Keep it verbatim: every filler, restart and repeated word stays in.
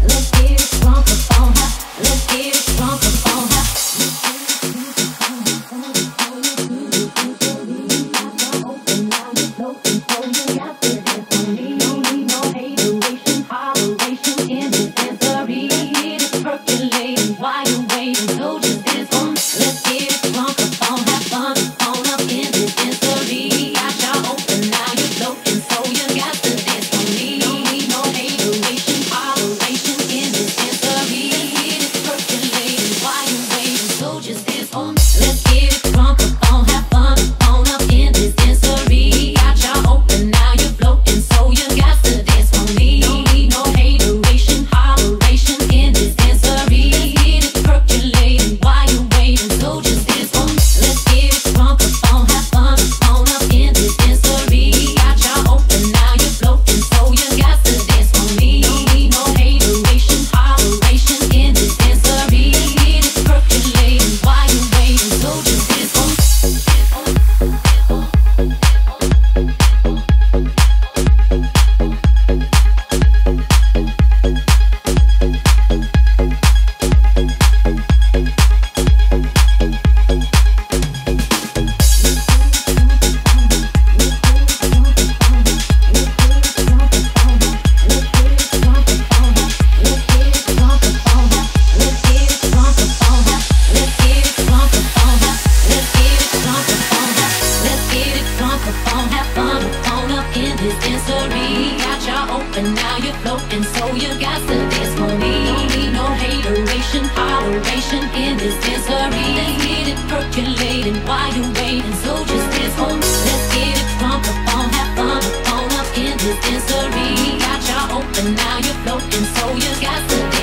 But now you're floating, so you got to dance for me. No hateration, holleration in this dancery. Let's get it percolating while you're waiting, so just dance for me. Let's get it crunk up on, have fun up on up in this dancery. Got y'all open, now you're floating, so you got to dance.